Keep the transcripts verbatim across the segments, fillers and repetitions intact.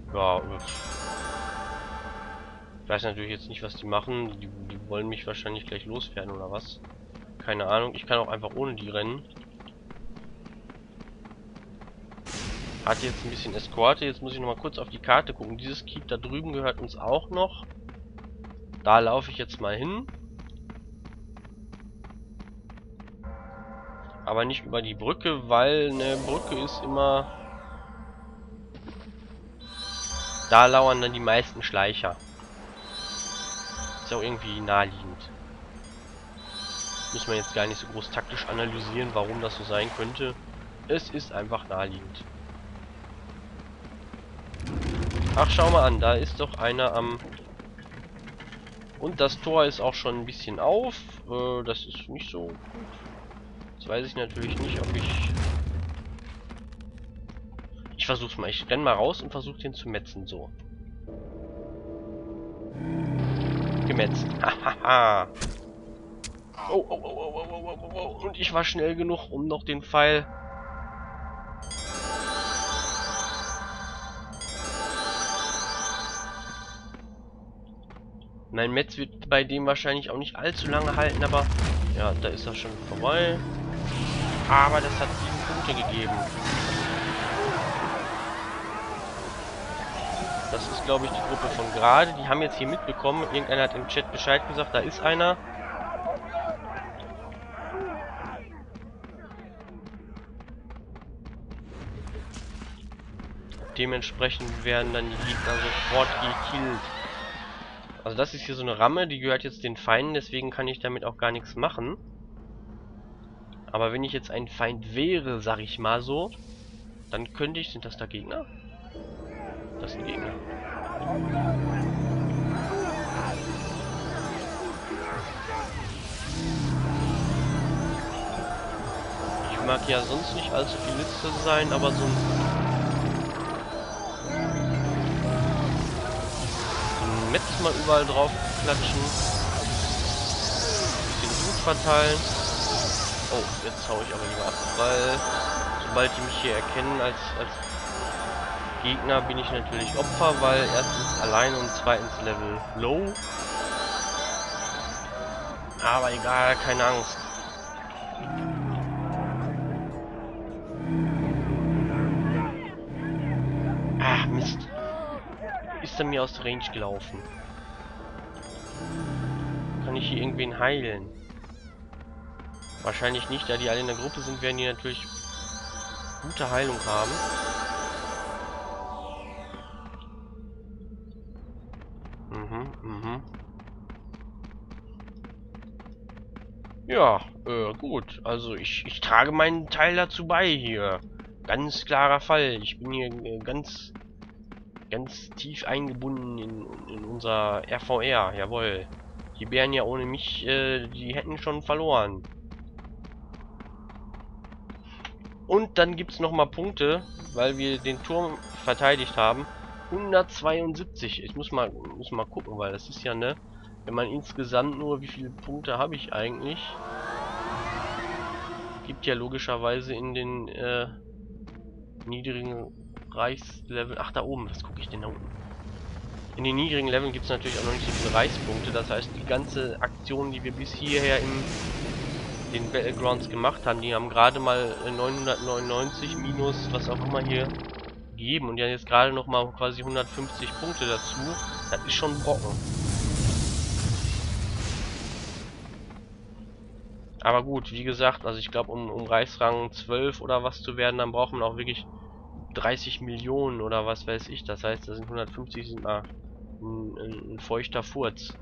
Ja, äh, ich weiß natürlich jetzt nicht, was die machen. Die, die wollen mich wahrscheinlich gleich loswerden oder was. Keine Ahnung. Ich kann auch einfach ohne die rennen. Hatte jetzt ein bisschen Eskorte. Jetzt muss ich noch mal kurz auf die Karte gucken. Dieses Keep da drüben gehört uns auch noch. Da laufe ich jetzt mal hin. Aber nicht über die Brücke, weil eine Brücke ist immer... Da lauern dann die meisten Schleicher. Ist auch irgendwie naheliegend. Muss man jetzt gar nicht so groß taktisch analysieren, warum das so sein könnte. Es ist einfach naheliegend. Ach, schau mal an, da ist doch einer am... Und das Tor ist auch schon ein bisschen auf. Äh, das ist nicht so gut. Jetzt weiß ich natürlich nicht, ob ich... Ich versuch's mal. Ich renn mal raus und versuche den zu metzen. So. Gemetzt. Hahaha. Oh, oh, oh, oh, oh, oh, oh, oh. Und ich war schnell genug, um noch den Pfeil... Mein Metz wird bei dem wahrscheinlich auch nicht allzu lange halten, aber... Ja, da ist er schon vorbei. Aber das hat sieben Punkte gegeben. Das ist, glaube ich, die Gruppe von gerade. Die haben jetzt hier mitbekommen. Irgendeiner hat im Chat Bescheid gesagt, da ist einer. Dementsprechend werden dann die Gegner sofort gekillt. Also das ist hier so eine Ramme, die gehört jetzt den Feinden, deswegen kann ich damit auch gar nichts machen. Aber wenn ich jetzt ein Feind wäre, sag ich mal so, dann könnte ich... Sind das da Gegner? Das sind Gegner. Ich mag ja sonst nicht allzu viel Liste sein, aber so ein... Metz mal überall drauf klatschen. Bisschen Blut verteilen. Oh, jetzt hau ich aber lieber ab, weil sobald die mich hier erkennen als, als Gegner, bin ich natürlich Opfer, weil erstens alleine und zweitens Level low. Aber egal, keine Angst. Ah, Mist. Ist er mir aus der Range gelaufen? Kann ich hier irgendwen heilen? Wahrscheinlich nicht, da die alle in der Gruppe sind, werden die natürlich gute Heilung haben. Mhm, mhm. Ja, äh, gut. Also ich, ich trage meinen Teil dazu bei hier. Ganz klarer Fall. Ich bin hier äh, ganz, ganz tief eingebunden in, in unser R V R. Jawohl. Die wären ja ohne mich, äh, die hätten schon verloren. Und dann gibt es nochmal Punkte, weil wir den Turm verteidigt haben. hundertzweiundsiebzig. Ich muss mal, muss mal gucken, weil das ist ja, ne? Wenn man insgesamt nur, wie viele Punkte habe ich eigentlich? Gibt ja logischerweise in den äh, niedrigen Reichslevel... Ach, da oben, was gucke ich denn da unten? In den niedrigen Leveln gibt es natürlich auch noch nicht so viele Reichspunkte. Das heißt, die ganze Aktion, die wir bis hierher in den Battlegrounds gemacht haben, die haben gerade mal neunhundertneunundneunzig minus was auch immer hier gegeben. Und die haben jetzt gerade noch mal quasi hundertfünfzig Punkte dazu. Das ist schon ein Brocken. Aber gut, wie gesagt, also ich glaube, um, um Reichsrang zwölf oder was zu werden, dann braucht man auch wirklich dreißig Millionen oder was weiß ich. Das heißt, das sind hundertfünfzig, sind mal ein, ein, ein feuchter Furz.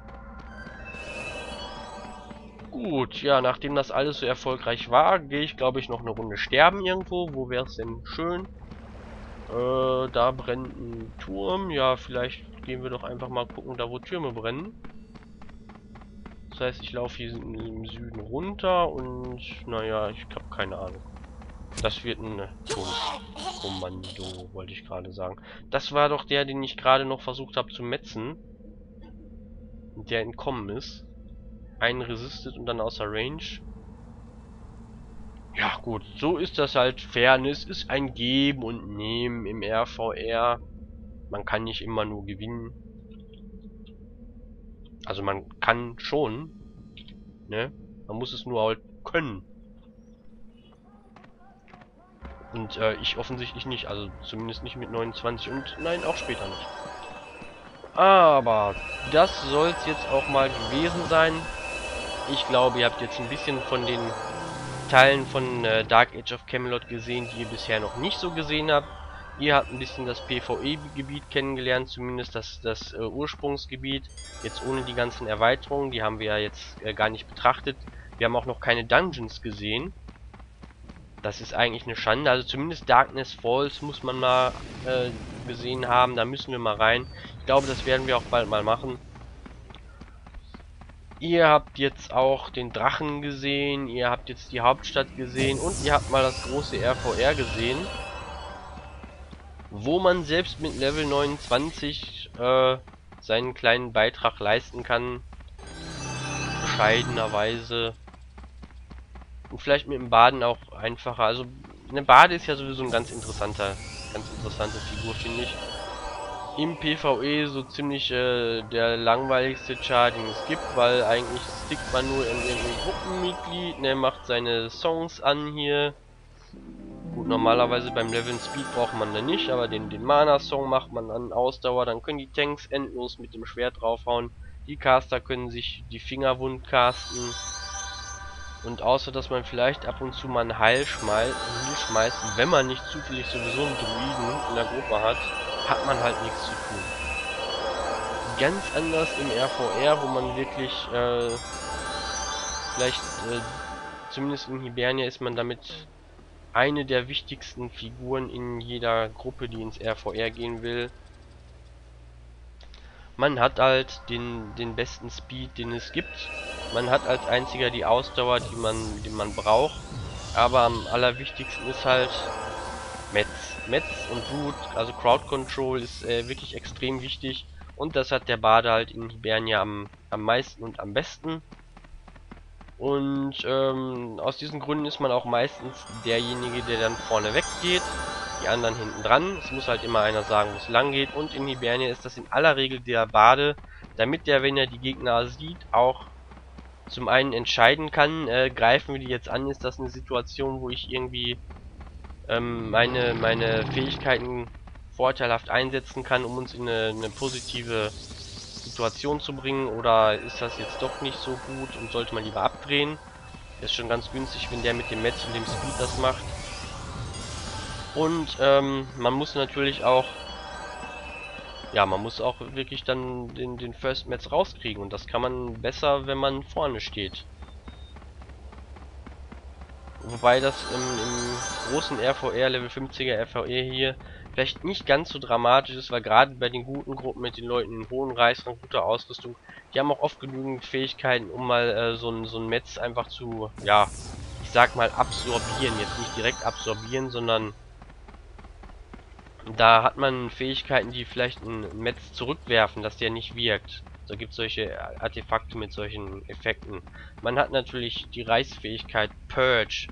Gut, ja, nachdem das alles so erfolgreich war, gehe ich, glaube ich, noch eine Runde sterben irgendwo. Wo wäre es denn schön? Äh, da brennt ein Turm. Ja, vielleicht gehen wir doch einfach mal gucken, da wo Türme brennen. Das heißt, ich laufe hier im Süden runter und, naja, ich habe keine Ahnung. Das wird ein Tonkommando, wollte ich gerade sagen. Das war doch der, den ich gerade noch versucht habe zu metzen. Der entkommen ist. Einen resistet und dann außer Range. Ja gut, so ist das halt. Fairness ist ein Geben und Nehmen im R V R. man kann nicht immer nur gewinnen. Also man kann schon, ne? Man muss es nur halt können. Und äh, ich offensichtlich nicht, also zumindest nicht mit neunundzwanzig und nein, auch später nicht. Aber das soll es jetzt auch mal gewesen sein. Ich glaube, ihr habt jetzt ein bisschen von den Teilen von äh, Dark Age of Camelot gesehen, die ihr bisher noch nicht so gesehen habt. Ihr habt ein bisschen das PvE-Gebiet kennengelernt, zumindest das, das äh, Ursprungsgebiet. Jetzt ohne die ganzen Erweiterungen, die haben wir ja jetzt äh, gar nicht betrachtet. Wir haben auch noch keine Dungeons gesehen. Das ist eigentlich eine Schande. Also zumindest Darkness Falls muss man mal äh, gesehen haben. Da müssen wir mal rein. Ich glaube, das werden wir auch bald mal machen. Ihr habt jetzt auch den Drachen gesehen. Ihr habt jetzt die Hauptstadt gesehen. Und ihr habt mal das große R V R gesehen. Wo man selbst mit Level neunundzwanzig äh, seinen kleinen Beitrag leisten kann. Bescheidenerweise. Und vielleicht mit dem Baden auch einfacher. Also eine Bade ist ja sowieso ein ganz interessanter, ganz interessante Figur, finde ich. Im PvE so ziemlich äh, der langweiligste Char, den es gibt, weil eigentlich stickt man nur in irgendein Gruppenmitglied, ne, macht seine Songs an hier. Gut, normalerweise beim Leveln Speed braucht man da nicht, aber den, den Mana-Song macht man an Ausdauer, dann können die Tanks endlos mit dem Schwert draufhauen. Die Caster können sich die Finger wund casten. Und außer, dass man vielleicht ab und zu mal ein Heil schmeißt, schmeißt, wenn man nicht zufällig sowieso einen Druiden in der Gruppe hat, hat man halt nichts zu tun. Ganz anders im R V R, wo man wirklich, äh, vielleicht, äh, zumindest in Hibernia ist man damit eine der wichtigsten Figuren in jeder Gruppe, die ins R V R gehen will. Man hat halt den, den besten Speed, den es gibt. Man hat als einziger die Ausdauer, die man, die man braucht. Aber am allerwichtigsten ist halt Metz. Metz und Root, also Crowd Control ist äh, wirklich extrem wichtig. Und das hat der Bade halt in Hibernia am, am meisten und am besten. Und ähm, aus diesen Gründen ist man auch meistens derjenige, der dann vorne weggeht. Die anderen hinten dran. Es muss halt immer einer sagen, wo es lang geht. Und in Hibernia ist das in aller Regel der Bade, damit der, wenn er die Gegner sieht, auch zum einen entscheiden kann, äh, greifen wir die jetzt an, ist das eine Situation, wo ich irgendwie ähm, meine, meine Fähigkeiten vorteilhaft einsetzen kann, um uns in eine, eine positive Situation zu bringen, oder ist das jetzt doch nicht so gut und sollte man lieber abdrehen. Das ist schon ganz günstig, wenn der mit dem Metz und dem Speed das macht. Und ähm, man muss natürlich auch, ja, man muss auch wirklich dann den, den First Metz rauskriegen. Und das kann man besser, wenn man vorne steht. Wobei das im, im großen R V R, Level fünfziger R V R hier, vielleicht nicht ganz so dramatisch ist, weil gerade bei den guten Gruppen mit den Leuten in hohen Reichsrang, guter Ausrüstung, die haben auch oft genügend Fähigkeiten, um mal äh, so ein so ein Metz einfach zu, ja, ich sag mal absorbieren. Jetzt nicht direkt absorbieren, sondern da hat man Fähigkeiten, die vielleicht ein Metz zurückwerfen, dass der nicht wirkt. Da gibt es solche Artefakte mit solchen Effekten. Man hat natürlich die Reißfähigkeit Purge.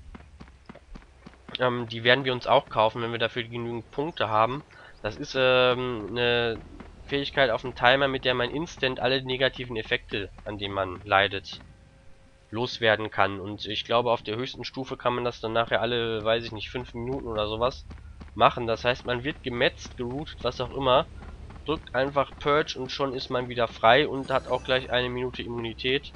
Ähm, die werden wir uns auch kaufen, wenn wir dafür genügend Punkte haben. Das ist ähm, eine Fähigkeit auf dem Timer, mit der man instant alle negativen Effekte, an denen man leidet, loswerden kann. Und ich glaube, auf der höchsten Stufe kann man das dann nachher alle, weiß ich nicht, fünf Minuten oder sowas machen. Das heißt, man wird gemetzt, geroutet, was auch immer, drückt einfach Purge und schon ist man wieder frei und hat auch gleich eine Minute Immunität.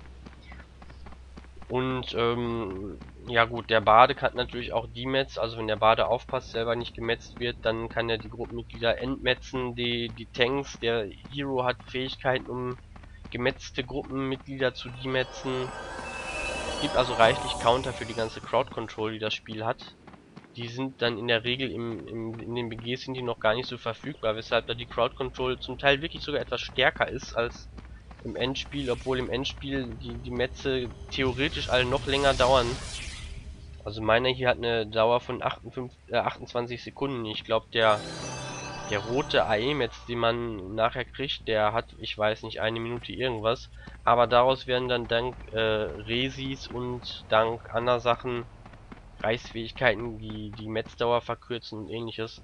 Und ähm, ja gut, der Bade kann natürlich auch demetz, also wenn der Bade aufpasst, selber nicht gemetzt wird, dann kann er die Gruppenmitglieder entmetzen, die, die Tanks, der Hero hat Fähigkeiten, um gemetzte Gruppenmitglieder zu demetzen. Es gibt also reichlich Counter für die ganze Crowd Control, die das Spiel hat. Die sind dann in der Regel im, im, in den B Gs sind die noch gar nicht so verfügbar, weshalb da die Crowd Control zum Teil wirklich sogar etwas stärker ist als im Endspiel, obwohl im Endspiel die, die Metze theoretisch alle noch länger dauern. Also meiner hier hat eine Dauer von achtundfünfzig, äh, achtundzwanzig Sekunden. Ich glaube der der rote A E-Metz, den man nachher kriegt, der hat, ich weiß nicht, eine Minute irgendwas. Aber daraus werden dann dank äh, Resis und dank anderer Sachen, Reißfähigkeiten, die die Metzdauer verkürzen und ähnliches,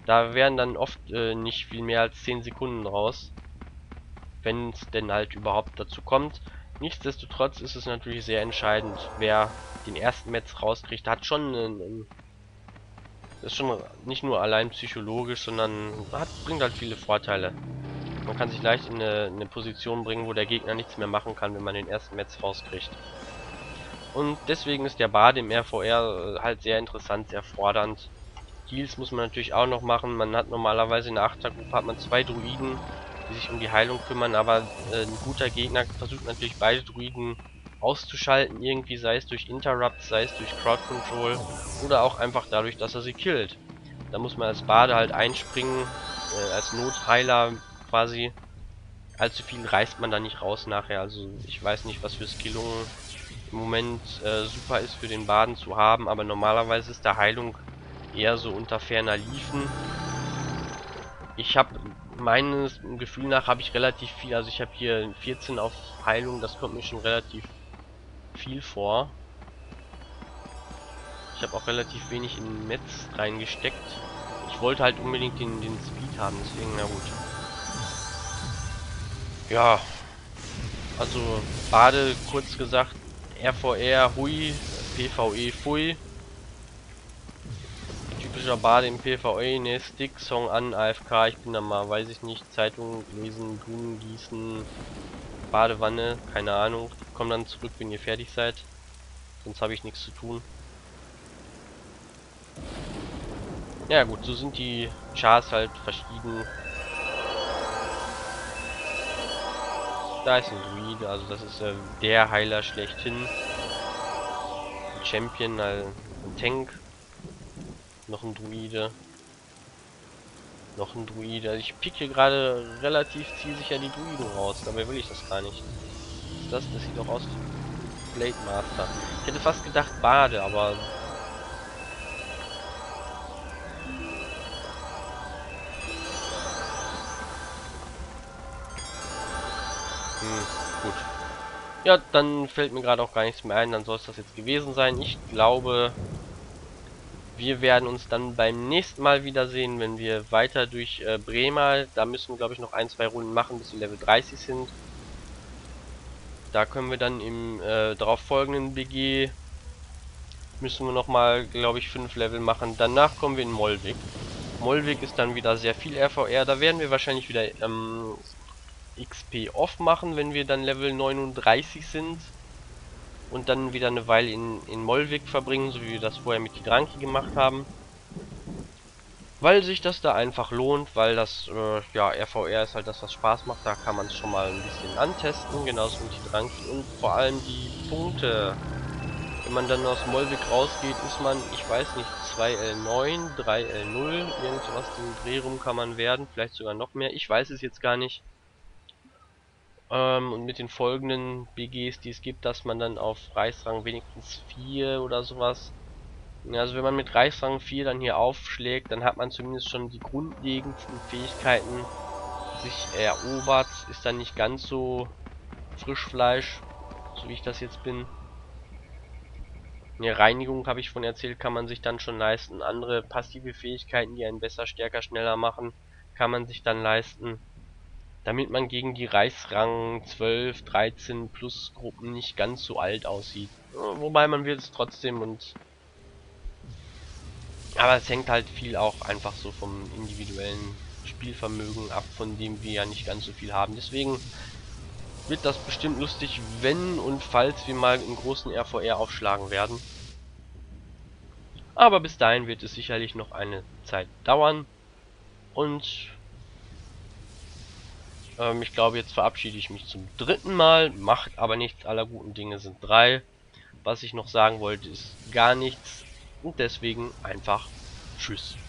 Da wären dann oft äh, nicht viel mehr als zehn Sekunden raus, wenn es denn halt überhaupt dazu kommt. Nichtsdestotrotz ist es natürlich sehr entscheidend, wer den ersten Metz rauskriegt. Hat schon einen, einen, das ist schon nicht nur allein psychologisch, sondern hat, bringt halt viele Vorteile. Man kann sich leicht in eine, eine Position bringen, wo der Gegner nichts mehr machen kann, wenn man den ersten Metz rauskriegt. Und deswegen ist der Bade im R V R halt sehr interessant, sehr fordernd. Heals muss man natürlich auch noch machen. Man hat normalerweise in der Achtergruppe hat man zwei Druiden, die sich um die Heilung kümmern, aber äh, ein guter Gegner versucht natürlich beide Druiden auszuschalten, irgendwie, sei es durch Interrupts, sei es durch Crowd Control oder auch einfach dadurch, dass er sie killt. Da muss man als Bade halt einspringen, äh, als Notheiler quasi. Allzu viel reißt man da nicht raus nachher, also ich weiß nicht, was für Skillungen im Moment äh, super ist für den Baden zu haben, aber normalerweise ist der Heilung eher so unter ferner Liefen. Ich habe meines Gefühl nach habe ich relativ viel, also ich habe hier vierzehn auf Heilung, das kommt mir schon relativ viel vor. Ich habe auch relativ wenig in Metz reingesteckt. Ich wollte halt unbedingt den, den Speed haben, deswegen, na gut. Ja, also Bade, kurz gesagt, R V R, hui, PvE, fui. Typischer Bade im PvE, ne, Stick, Song an, A F K, ich bin da mal, weiß ich nicht, Zeitung lesen, Blumen gießen, Badewanne, keine Ahnung. Komm dann zurück, wenn ihr fertig seid. Sonst habe ich nichts zu tun. Ja gut, so sind die Chars halt verschieden. Da ist ein Druide, also das ist äh, der Heiler schlechthin. Ein Champion, also ein Tank. Noch ein Druide. Noch ein Druide. Also ich pick hier gerade relativ zielsicher die Druiden raus. Dabei will ich das gar nicht. Das, das sieht doch aus wie Blade Master. Ich hätte fast gedacht Bade, aber... Hm, gut. Ja, dann fällt mir gerade auch gar nichts mehr ein. Dann soll es das jetzt gewesen sein. Ich glaube... Wir werden uns dann beim nächsten Mal wiedersehen, wenn wir weiter durch äh, Bremer, da müssen wir glaube ich noch ein, zwei Runden machen, bis wir Level dreißig sind. Da können wir dann im äh, darauf folgenden B G, müssen wir nochmal, glaube ich, fünf Level machen. Danach kommen wir in Molvik. Molvik ist dann wieder sehr viel R V R, da werden wir wahrscheinlich wieder ähm, X P off machen, wenn wir dann Level neununddreißig sind. Und dann wieder eine Weile in, in Molvik verbringen, so wie wir das vorher mit Githranki gemacht haben. Weil sich das da einfach lohnt, weil das, äh, ja, R V R ist halt das, was Spaß macht. Da kann man es schon mal ein bisschen antesten, genauso mit Githranki. Und vor allem die Punkte. Wenn man dann aus Molvik rausgeht, ist man, ich weiß nicht, zwei L neun, drei L null, irgendwas im Dreh rum kann man werden. Vielleicht sogar noch mehr, ich weiß es jetzt gar nicht. Ähm, und mit den folgenden B Gs, die es gibt, dass man dann auf Reichsrang wenigstens vier oder sowas. Also wenn man mit Reichsrang vier dann hier aufschlägt, dann hat man zumindest schon die grundlegenden Fähigkeiten sich erobert. Ist dann nicht ganz so Frischfleisch, so wie ich das jetzt bin. Eine Reinigung, habe ich von erzählt, kann man sich dann schon leisten. Andere passive Fähigkeiten, die einen besser, stärker, schneller machen, kann man sich dann leisten. Damit man gegen die Reichsrang zwölf, dreizehn plus Gruppen nicht ganz so alt aussieht. Wobei man wird es trotzdem und... Aber es hängt halt viel auch einfach so vom individuellen Spielvermögen ab, von dem wir ja nicht ganz so viel haben. Deswegen wird das bestimmt lustig, wenn und falls wir mal einen großen R V R aufschlagen werden. Aber bis dahin wird es sicherlich noch eine Zeit dauern. Und... ich glaube, jetzt verabschiede ich mich zum dritten Mal. Macht aber nichts, aller guten Dinge sind drei. Was ich noch sagen wollte, ist gar nichts. Und deswegen einfach Tschüss.